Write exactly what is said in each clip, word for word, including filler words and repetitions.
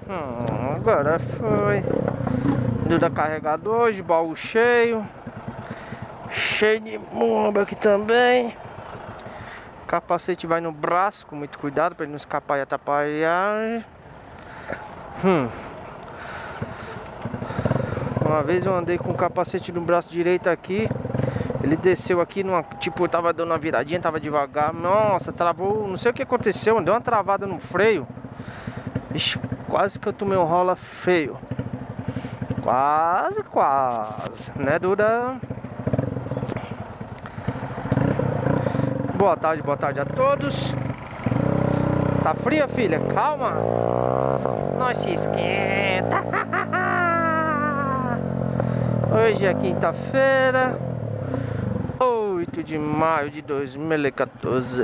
Hum, agora foi. Duda carregado hoje, baú cheio. Cheio de bomba aqui também. Capacete vai no braço, com muito cuidado para ele não escapar e atrapalhar. Hum. Uma vez eu andei com o capacete no braço direito aqui. Ele desceu aqui, numa, tipo, eu tava dando uma viradinha, tava devagar. Nossa, travou, não sei o que aconteceu, deu uma travada no freio. Ixi, quase que eu tomei um rola feio. Quase, quase, né, Duda? Boa tarde, boa tarde a todos. Tá fria, filha? Calma. Não se esquenta. Hoje é quinta-feira, oito de maio de dois mil e quatorze.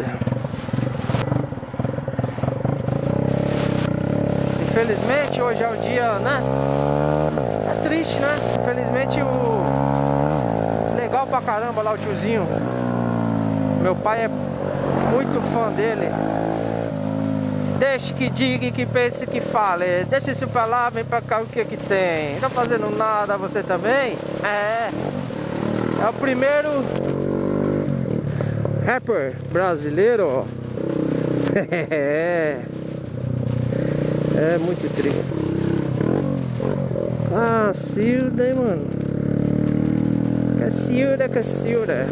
Infelizmente hoje é o dia, né? É triste, né? Infelizmente o... Legal pra caramba lá o tiozinho. Meu pai é muito fã dele. Deixe que diga, que pense, que fale. Deixa isso pra lá, vem pra cá, o que que tem? Não tá fazendo nada, você também? É. É o primeiro rapper brasileiro. É. É muito triste. Cacilda, hein, mano? Cacilda, Cacilda.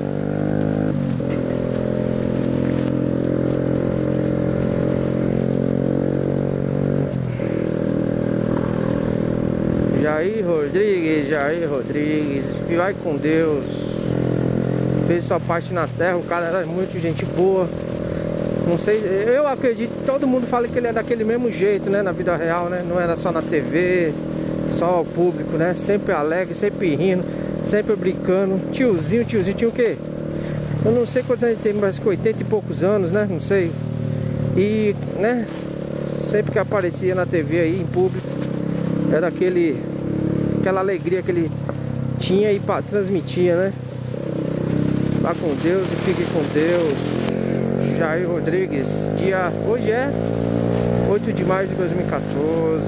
Jair Rodrigues, Jair Rodrigues, vai com Deus. Fez sua parte na terra, o cara era muito gente boa. Não sei, eu acredito, todo mundo fala que ele é daquele mesmo jeito, né, na vida real, né? Não era só na T V, só o público, né? Sempre alegre, sempre rindo, sempre brincando. Tiozinho, tiozinho, tinha o quê? Eu não sei quantos anos ele tem, mas com oitenta e poucos anos, né? Não sei. E, né? Sempre que aparecia na T V aí, em público, era aquele... aquela alegria que ele tinha e transmitia, né? Vá com Deus e fique com Deus. Jair Rodrigues, dia... hoje é oito de maio de dois mil e quatorze.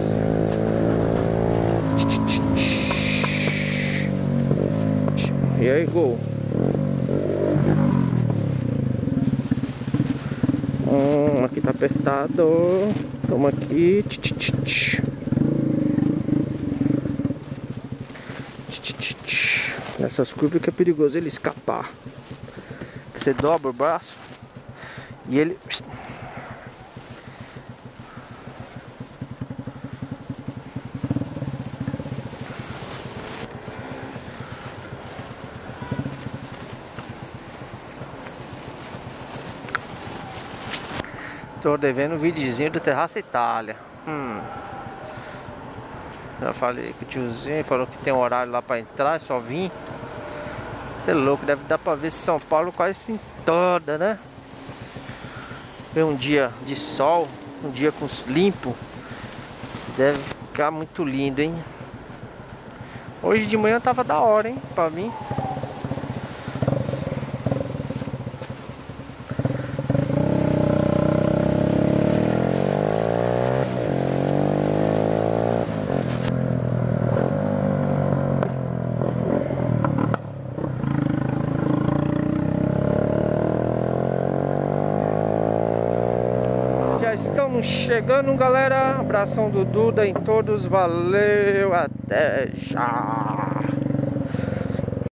E aí, gol. Hum, aqui tá apertado. Toma aqui. Nessas curvas que é perigoso ele escapar. Você dobra o braço e ele... Tô devendo um videozinho do Terraça Itália. Hum. Já falei com o tiozinho, falou que tem um horário lá pra entrar, é só vir. Você é louco, deve dar pra ver São Paulo quase assim toda, né? Ver um dia de sol, um dia com limpo. Deve ficar muito lindo, hein? Hoje de manhã tava da hora, hein? Pra mim. Estamos chegando, galera. Abração do Duda em todos. Valeu, até já.